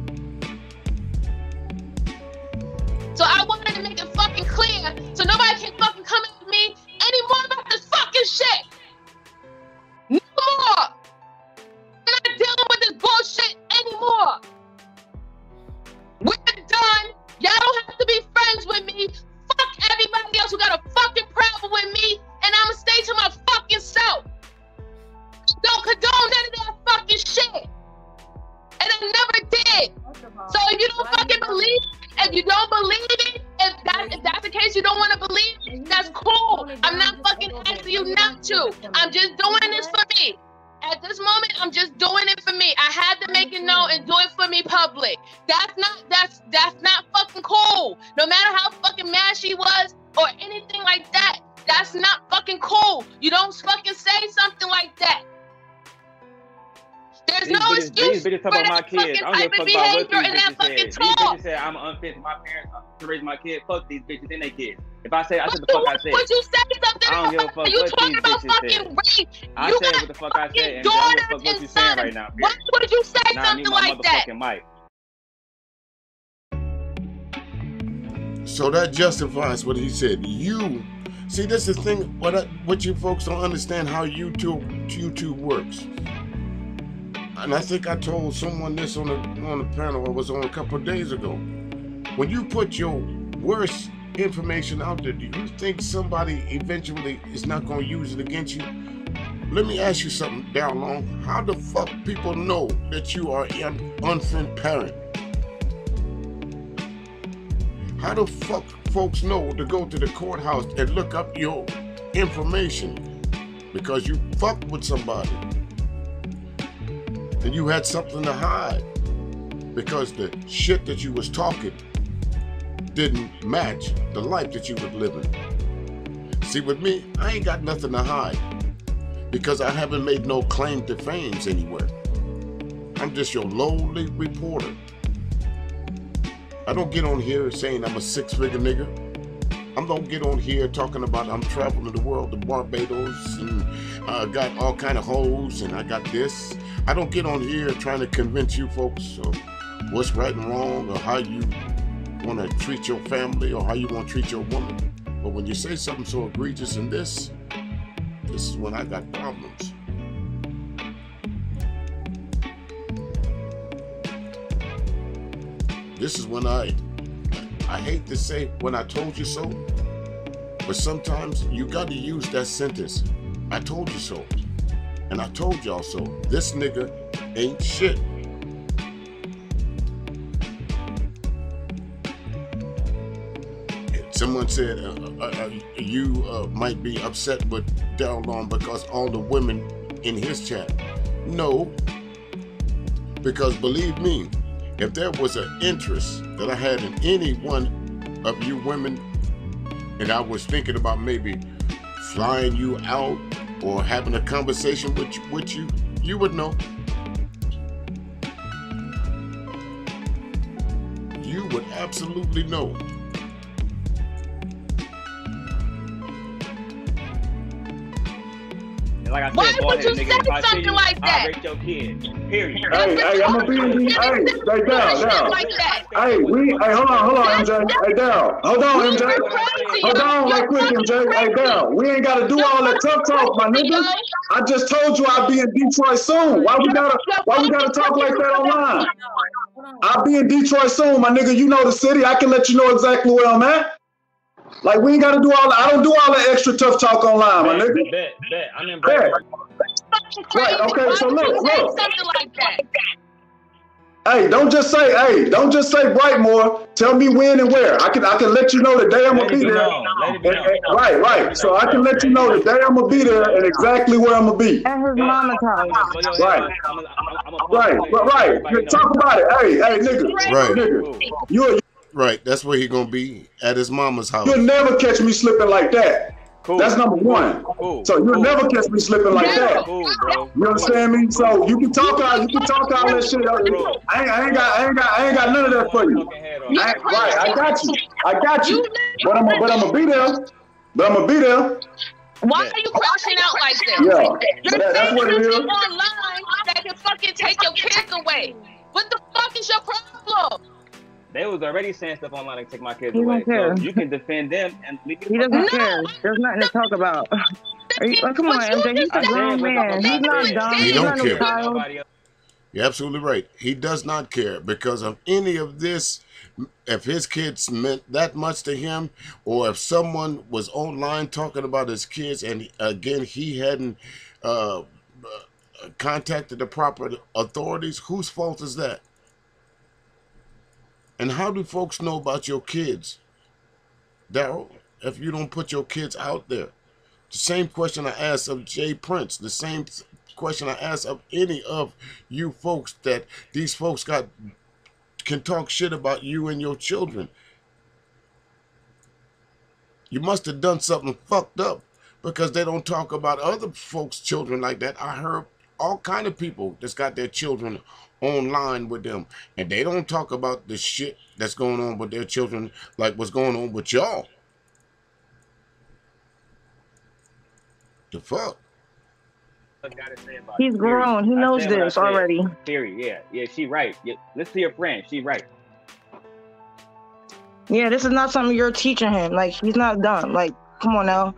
So I wanted to make it fucking clear so nobody can fucking come at me anymore about this fucking shit. No more. I'm not dealing with this bullshit anymore. We're done. Y'all don't have to be friends with me. Fuck everybody else who got a fucking problem with me, and I'ma stay to my fucking self. Don't condone none of that fucking shit. And I never did. So if you don't fucking believe, if you don't believe it, if that if that's the case, you don't want to believe, that's cool. I'm not fucking asking you not to. I'm just doing this for me. At this moment, I'm just doing it for me. I had to make it known and do it for me public. That's not that's that's not fucking cool. No matter how fucking mad she was or anything like that, that's not fucking cool. You don't fucking say something like that. There's these no bitches, excuse these bitches for talk about that my kids. fucking I type don't of give a fuck about behavior what and these that bitches fucking said. These talk. bitches said I'm unfit for my parents to raise my kids. Fuck these bitches and their kids. If I say, I said the fuck I said. Would you say something? I don't give a fuck You what talking these about bitches fucking said. rape? I You said got what the fuck I said, and I don't give a daughters fuck what and you saying sons. right now. Why would you say Nah, something me, my like that? motherfucking mic. So that justifies what he said. You, see, this is the thing, what, I, what you folks don't understand how YouTube, YouTube works. And I think I told someone this on the, on the panel I was on a couple of days ago. When you put your worst information out there, do you think somebody eventually is not going to use it against you? Let me ask you something, down long. How the fuck people know that you are an unfit parent? How the fuck folks know to go to the courthouse and look up your information because you fucked with somebody and you had something to hide because the shit that you was talking didn't match the life that you was living? See, with me, I ain't got nothing to hide because I haven't made no claim to fame anywhere. I'm just your lowly reporter. I don't get on here saying I'm a six-figure nigga. I don't get on here talking about I'm traveling the world to Barbados and I uh, got all kind of hoes and I got this. I don't get on here trying to convince you folks of what's right and wrong or how you want to treat your family or how you want to treat your woman. But when you say something so egregious in this, this is when I got problems. This is when I, I hate to say when I told you so, but sometimes you got to use that sentence. I told you so. And I told y'all so. This nigga ain't shit. Someone said uh, uh, you uh, might be upset with Daryl Long because all the women in his chat. No, because believe me, if there was an interest that I had in any one of you women, and I was thinking about maybe flying you out or having a conversation with you, with you, you would know. You would absolutely know. Like I said, Why boy, would you nigga, say if I see something you, like that? I'll rape your kid. Period. Hey, hey, I'm gonna be in the, hey, hey, down, down. Like that. Hey, we, hey, hold on, hold on, M J. Hey, down. Hold on, M J. Hold on, right quick, M J. Hey, down. We ain't gotta do all that tough talk, my nigga. I just told you I'll be in Detroit soon. Why we gotta, why we gotta talk like that online? I'll be in Detroit soon, my nigga. You know the city. I can let you know exactly where I'm at. Like, we ain't gotta do all that. I don't do all that extra tough talk online, my nigga. Bet, bet. I'm in Bet. Right, okay, so look, look. Something like that. Hey, don't just say, hey, don't just say Brightmore. Tell me when and where. I can I can let you know the day I'm gonna be there. And, and, right, right. So I can let you know the day I'm gonna be there and exactly where I'm gonna be. At his mama's house. Right. Right, right, right. Talk about it. Hey, hey, nigga. Right. Nigga. You Right, that's where he gonna be, at his mama's house. You'll never catch me slipping like that. Cool. That's number one. Cool. So you'll cool. never catch me slipping like yeah. that. Cool, bro. You understand me? So you can talk out, you can talk all that shit. I ain't, I ain't got, I ain't got, I ain't got none of that for you. I, right, I got you. I got you. But I'm, but I'm gonna be there. But I'm gonna be there. Why are you crashing out like that? Yeah, You're that, that's what it is. Online that can fucking take your kids away. What the fuck is your problem? They was already saying stuff online to take my kids away. So you can defend them and leave it. He doesn't no. care. There's nothing to talk about. Are you, oh, come on, M J. He's a grown man. He's not dumb. He He's don't not care. child. You're absolutely right. He does not care because of any of this. If his kids meant that much to him, or if someone was online talking about his kids and again he hadn't uh, contacted the proper authorities, whose fault is that? And how do folks know about your kids, Daryl, if you don't put your kids out there? The same question I asked of Jay Prince, the same question I asked of any of you folks that these folks got can talk shit about you and your children. You must have done something fucked up because they don't talk about other folks' children like that. I heard all kind of people that's got their children online with them, and they don't talk about the shit that's going on with their children like what's going on with y'all. The fuck? He's grown. He knows this already. Period. Yeah, yeah, she right. Yeah, listen to your friend. She right. Yeah, this is not something you're teaching him. Like, he's not dumb. Like, come on now.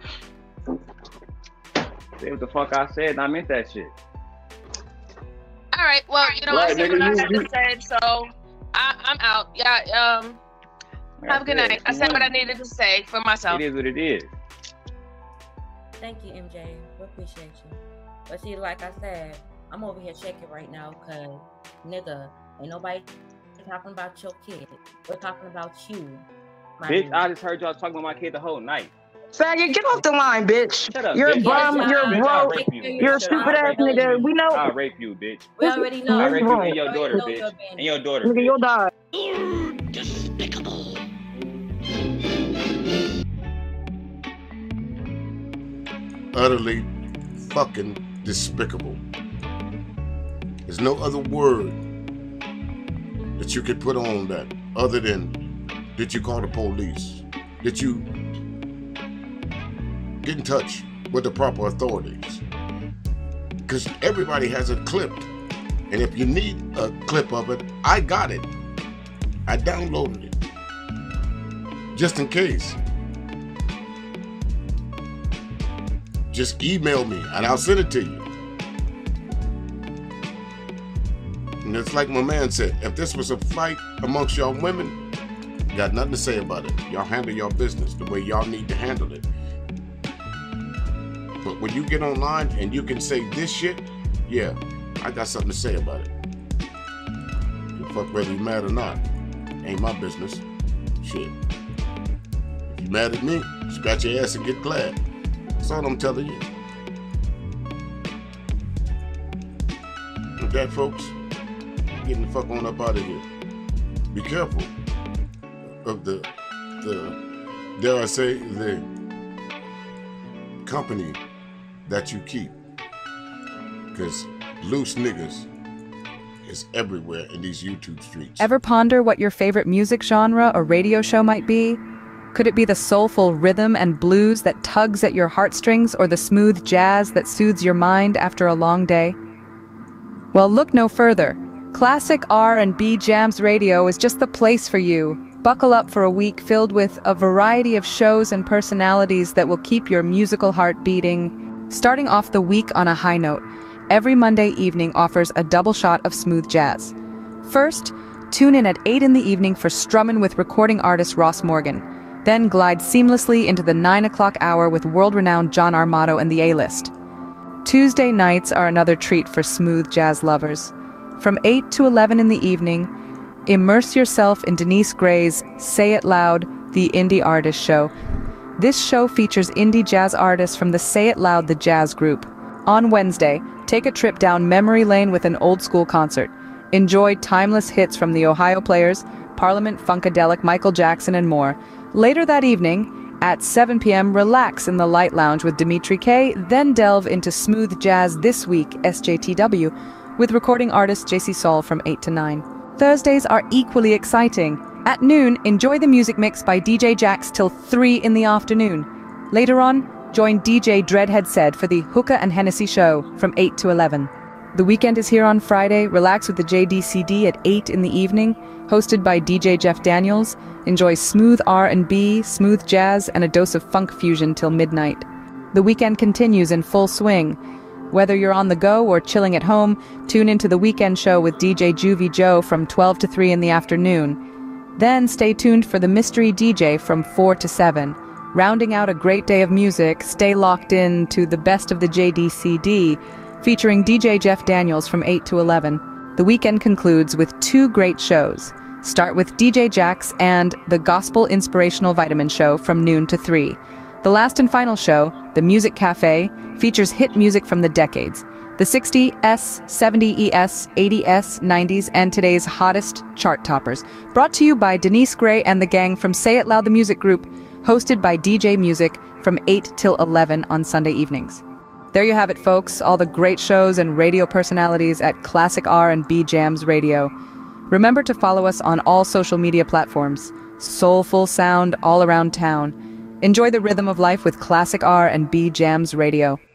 Say what the fuck I said, and I meant that shit. All right. Well, you know, right, I said what I had to say, so I, I'm out. Yeah. Um. Have a good night. I said what I needed to say for myself. It is what it is. Thank you, M J. We appreciate you. But see, like I said, I'm over here shaking right now because, nigga, ain't nobody talking about your kid. We're talking about you. Bitch, I just heard y'all talking about my kid the whole night. Faggot, get off the line, bitch. Shut up, You're bitch. a bum, Bitch, you're I'll broke, rape you. you're a stupid ass nigga. We know. I'll rape you, bitch. We already know. I'll rape you Right. and your daughter, bitch. And your daughter, Nigga, bitch. you'll die. Despicable. Utterly fucking despicable. There's no other word that you could put on that other than, did you call the police? Did you get in touch with the proper authorities? Because everybody has a clip. And if you need a clip of it, I got it. I downloaded it. Just in case. Just email me and I'll send it to you. And it's like my man said, if this was a fight amongst y'all women, got nothing to say about it. Y'all handle your business the way y'all need to handle it. But when you get online and you can say this shit, yeah, I got something to say about it. You fuck whether you mad or not. Ain't my business. Shit. If you mad at me, scratch your ass and get glad. That's all I'm telling you. With that, folks, getting the fuck on up out of here. Be careful of the, the, dare I say, the company that you keep. Because loose niggas is everywhere in these YouTube streets. Ever ponder what your favorite music genre or radio show might be? Could it be the soulful rhythm and blues that tugs at your heartstrings, or the smooth jazz that soothes your mind after a long day? Well, look no further. Classic R and B Jams Radio is just the place for you. Buckle up for a week filled with a variety of shows and personalities that will keep your musical heart beating. Starting off the week on a high note, every Monday evening offers a double shot of smooth jazz. First, tune in at eight in the evening for Strummin' with recording artist Ross Morgan. Then glide seamlessly into the nine o'clock hour with world-renowned John Armato and the A-List. Tuesday nights are another treat for smooth jazz lovers. From eight to eleven in the evening, immerse yourself in Denise Gray's Say It Loud, the Indie Artist Show. This show features indie jazz artists from the Say It Loud, the Jazz Group. On Wednesday, take a trip down memory lane with an old-school concert. Enjoy timeless hits from the Ohio Players, Parliament Funkadelic, Michael Jackson, and more. Later that evening, at seven p m, relax in the Light Lounge with Dimitri K, then delve into smooth jazz this week, S J T W, with recording artist J C Saul from eight to nine. Thursdays are equally exciting. At noon, enjoy the music mix by D J Jax till three in the afternoon. Later on, join D J Dreadhead Said for the Hookah and Hennessy Show from eight to eleven. The weekend is here on Friday. Relax with the J D C D at eight in the evening, hosted by D J Jeff Daniels. Enjoy smooth R and B, smooth jazz, and a dose of funk fusion till midnight. The weekend continues in full swing. Whether you're on the go or chilling at home, tune into the weekend show with D J Juvie Joe from twelve to three in the afternoon. Then stay tuned for the Mystery D J from four to seven. Rounding out a great day of music, stay locked in to the best of the J D C D, featuring D J Jeff Daniels from eight to eleven. The weekend concludes with two great shows. Start with D J Jax and the Gospel Inspirational Vitamin Show from noon to three. The last and final show, The Music Cafe, features hit music from the decades. The sixties, seventies, eighties, nineties, and today's hottest chart toppers. Brought to you by Denise Gray and the gang from Say It Loud, the Music Group, hosted by D J Music from eight till eleven on Sunday evenings. There you have it, folks, all the great shows and radio personalities at Classic R and B Jams Radio. Remember to follow us on all social media platforms. Soulful sound all around town. Enjoy the rhythm of life with Classic R and B Jams Radio.